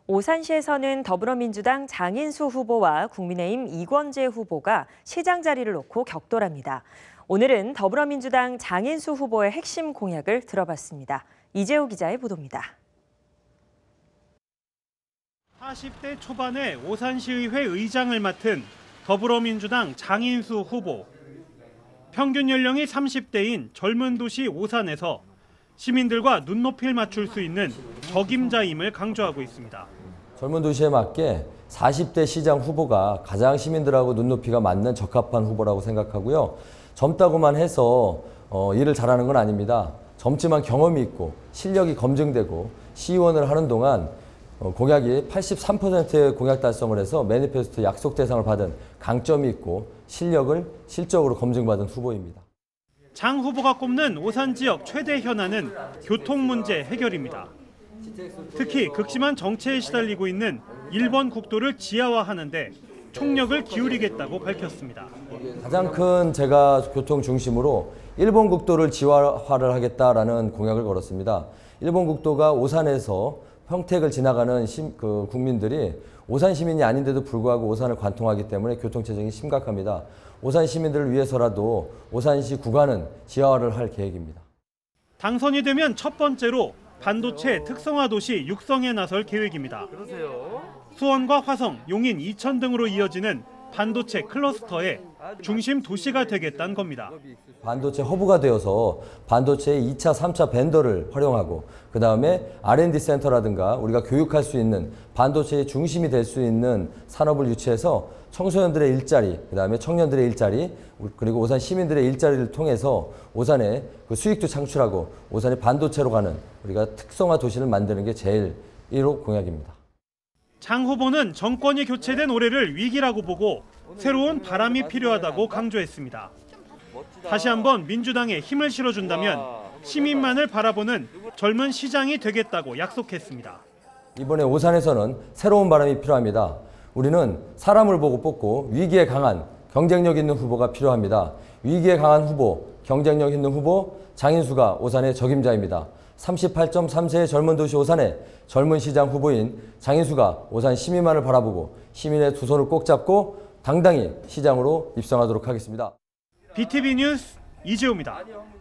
오산시에서는 더불어민주당 장인수 후보와 국민의힘 이권재 후보가 시장 자리를 놓고 격돌합니다. 오늘은 더불어민주당 장인수 후보의 핵심 공약을 들어봤습니다. 이재호 기자의 보도입니다. 40대 초반에 오산시의회 의장을 맡은 더불어민주당 장인수 후보. 평균 연령이 30대인 젊은 도시 오산에서 시민들과 눈높이를 맞출 수 있는 적임자임을 강조하고 있습니다. 젊은 도시에 맞게 40대 시장 후보가 가장 시민들하고 눈높이가 맞는 적합한 후보라고 생각하고요. 젊다고만 해서 일을 잘하는 건 아닙니다. 젊지만 경험이 있고 실력이 검증되고 시의원을 하는 동안 공약이 83%의 공약 달성을 해서 매니페스토 약속 대상을 받은 강점이 있고 실력을 실적으로 검증받은 후보입니다. 장 후보가 꼽는 오산 지역 최대 현안은 교통 문제 해결입니다. 특히 극심한 정체에 시달리고 있는 1번 국도를 지하화하는데 총력을 기울이겠다고 밝혔습니다. 가장 큰 제가 교통 중심으로 1번 국도를 지하화를 하겠다라는 공약을 걸었습니다. 1번 국도가 오산에서 평택을 지나가는 국민들이 오산 시민이 아닌데도 불구하고 오산을 관통하기 때문에 교통체증이 심각합니다. 오산 시민들을 위해서라도 오산시 구간은 지하화를 할 계획입니다. 당선이 되면 첫 번째로 반도체 특성화 도시 육성에 나설 계획입니다. 수원과 화성, 용인, 이천 등으로 이어지는 반도체 클러스터의 중심 도시가 되겠다는 겁니다. 반도체 허브가 되어서 반도체의 2차, 3차 벤더를 활용하고 그다음에 R&D 센터라든가 우리가 교육할 수 있는 반도체의 중심이 될 수 있는 산업을 유치해서 청소년들의 일자리, 그다음에 청년들의 일자리, 그리고 오산 시민들의 일자리를 통해서 오산의 그 수익도 창출하고 오산의 반도체로 가는 우리가 특성화 도시를 만드는 게 제일 1호 공약입니다. 장 후보는 정권이 교체된 올해를 위기라고 보고 새로운 바람이 필요하다고 강조했습니다. 다시 한번 민주당에 힘을 실어준다면 시민만을 바라보는 젊은 시장이 되겠다고 약속했습니다. 이번에 오산에서는 새로운 바람이 필요합니다. 우리는 사람을 보고 뽑고 위기에 강한 경쟁력 있는 후보가 필요합니다. 위기에 강한 후보, 경쟁력 있는 후보, 장인수가 오산의 적임자입니다. 38.3세의 젊은 도시 오산의 젊은 시장 후보인 장인수가 오산 시민만을 바라보고 시민의 두 손을 꼭 잡고 당당히 시장으로 입성하도록 하겠습니다. BTV 뉴스 이재호입니다.